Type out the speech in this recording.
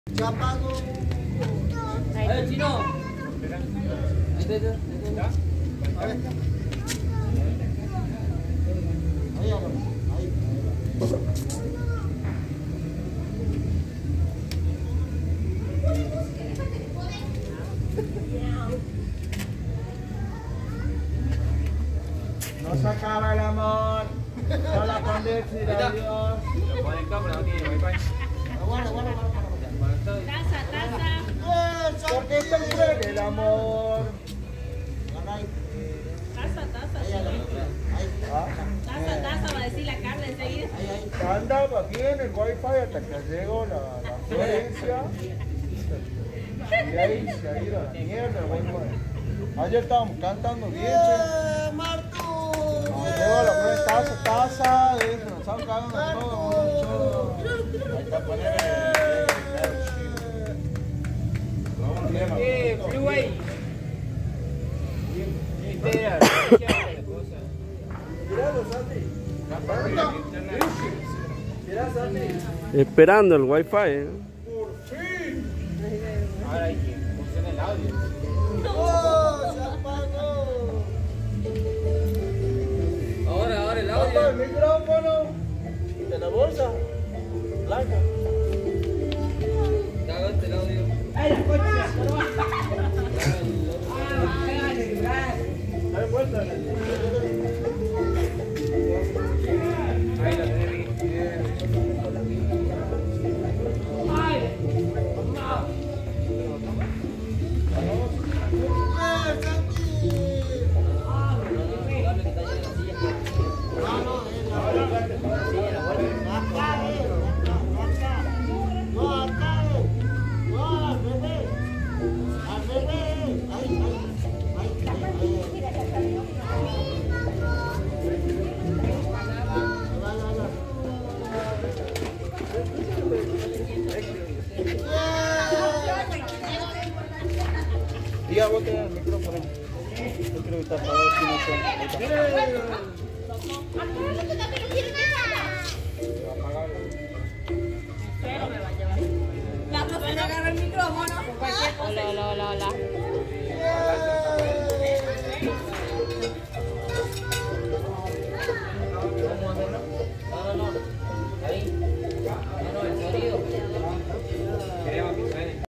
Ya pago. Ahí, chino. Ahí está. A ver. Ahí, ahí. No se acaba el amor. No la condescendencia de Dios. Lo pone en cámara, no tiene wifi. Aguarda. Taza. Porque esto muere el amor. Taza, va a decir la carne enseguida. Andaba bien el wifi hasta que llegó la Florencia. Y ahí se ha ido a la mierda el wifi. Ayer estábamos cantando bien, che. Cuando llegó la Florencia, taza, nos estaban cagando todo. Ahí está, poneme. Freeway. Esperando el wifi, Ahora hay que funciona el audio. ¡Oh! ¡Se apagó! Ahora el ¿Dónde audio. el micrófono? ¿De la bolsa? Blanca. Cagaste el audio. Dale vuelta. Ahí lo tenés. Diga, vos tenés el micrófono. Yo creo que está apagado, si no está. La profesora agarra el micrófono. Hola.